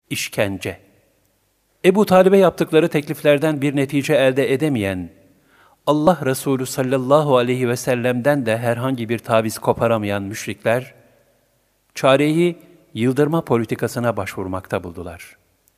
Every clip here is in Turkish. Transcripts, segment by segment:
işkence. Ebu Talib'e yaptıkları tekliflerden bir netice elde edemeyen, Allah Resulü sallallahu aleyhi ve sellem'den de herhangi bir taviz koparamayan müşrikler, çareyi yıldırma politikasına başvurmakta buldular.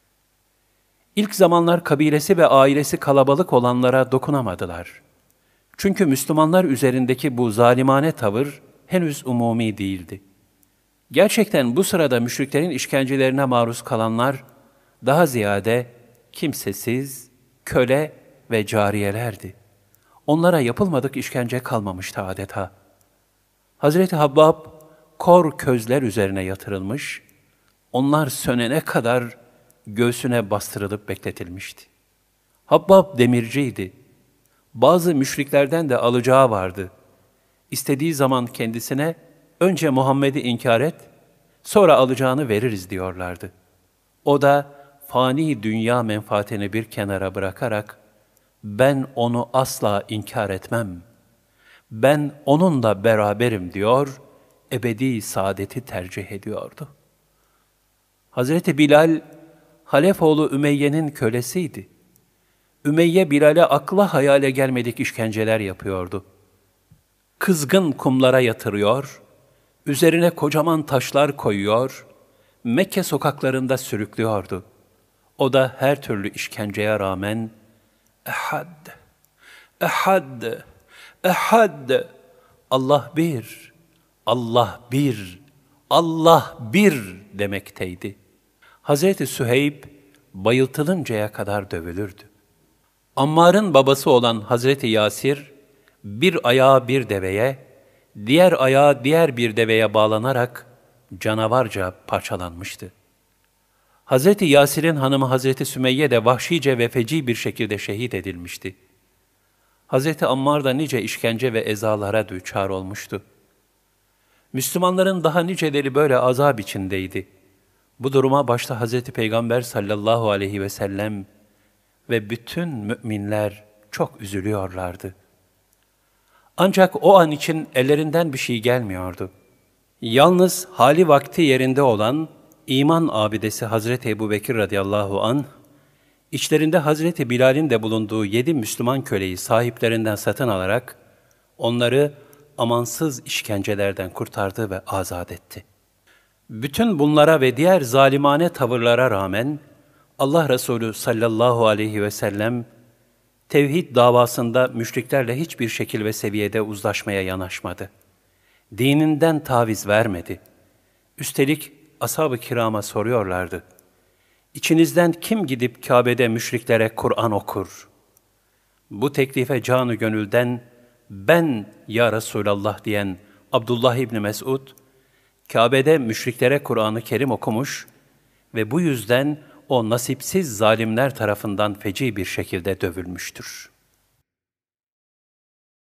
İlk zamanlar kabilesi ve ailesi kalabalık olanlara dokunamadılar. Çünkü Müslümanlar üzerindeki bu zalimane tavır henüz umumi değildi. Gerçekten bu sırada müşriklerin işkencelerine maruz kalanlar daha ziyade kimsesiz, köle ve cariyelerdi. Onlara yapılmadık işkence kalmamıştı adeta. Hazreti Habbab kor közler üzerine yatırılmış, onlar sönene kadar göğsüne bastırılıp bekletilmişti. Habbab demirciydi. Bazı müşriklerden de alacağı vardı. İstediği zaman kendisine önce Muhammed'i inkar et, sonra alacağını veririz diyorlardı. O da fani dünya menfaatini bir kenara bırakarak, ben onu asla inkar etmem, ben onunla beraberim diyor, ebedi saadeti tercih ediyordu. Hazreti Bilal, Halef oğlu Ümeyye'nin kölesiydi. Ümeyye Bilal'e akla hayale gelmedik işkenceler yapıyordu. Kızgın kumlara yatırıyor, üzerine kocaman taşlar koyuyor, Mekke sokaklarında sürüklüyordu. O da her türlü işkenceye rağmen, Ehad, Ehad, Ehad, Allah bir, Allah bir, Allah bir demekteydi. Hazreti Süheyb bayıltılıncaya kadar dövülürdü. Ammar'ın babası olan Hazreti Yasir, bir ayağı bir deveye, diğer ayağı diğer bir deveye bağlanarak canavarca parçalanmıştı. Hazreti Yasir'in hanımı Hazreti Sümeyye de vahşice ve feci bir şekilde şehit edilmişti. Hazreti Ammar da nice işkence ve ezalara düçar olmuştu. Müslümanların daha niceleri böyle azap içindeydi. Bu duruma başta Hazreti Peygamber sallallahu aleyhi ve sellem ve bütün müminler çok üzülüyorlardı. Ancak o an için ellerinden bir şey gelmiyordu. Yalnız hali vakti yerinde olan iman abidesi Hazreti Ebubekir radıyallahu anh, içlerinde Hazreti Bilal'in de bulunduğu 7 Müslüman köleyi sahiplerinden satın alarak, onları amansız işkencelerden kurtardı ve azat etti. Bütün bunlara ve diğer zalimane tavırlara rağmen, Allah Resulü sallallahu aleyhi ve sellem, tevhid davasında müşriklerle hiçbir şekil ve seviyede uzlaşmaya yanaşmadı. Dininden taviz vermedi. Üstelik ashab-ı kirama soruyorlardı. İçinizden kim gidip Kabe'de müşriklere Kur'an okur? Bu teklife canı gönülden ben ya Resulallah diyen Abdullah İbni Mesud, Kabe'de müşriklere Kur'an-ı Kerim okumuş ve bu yüzden o nasipsiz zalimler tarafından feci bir şekilde dövülmüştür.